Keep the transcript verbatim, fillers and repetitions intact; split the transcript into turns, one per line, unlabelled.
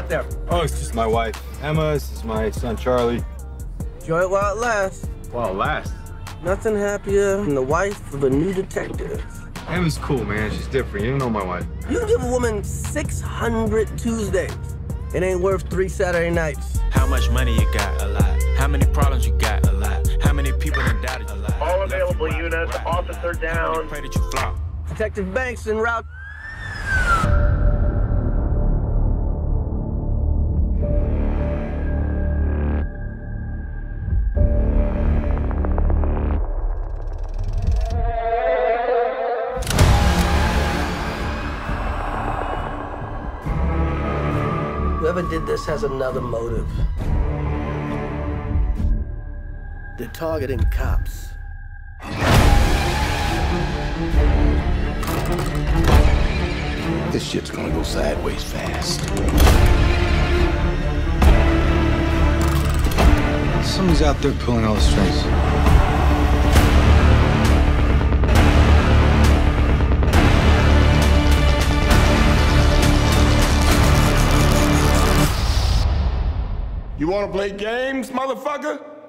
there?
Oh, it's just my wife, Emma. This is my son, Charlie.
Enjoy it while it lasts.
While it lasts.
Nothing happier than the wife of a new detective.
Emma's cool, man. She's different. You don't know my wife.
You give a woman six hundred Tuesdays. It ain't worth three Saturday nights.
How much money you got? A lot. How many problems you got? A lot. How many people that doubted? A lot.
All available units, officer down.
Pray that you flop.
Detective Banks en route. Whoever did this has another motive. They're targeting cops.
This shit's gonna go sideways fast.
Someone's out there pulling all the strings.
You wanna play games, motherfucker?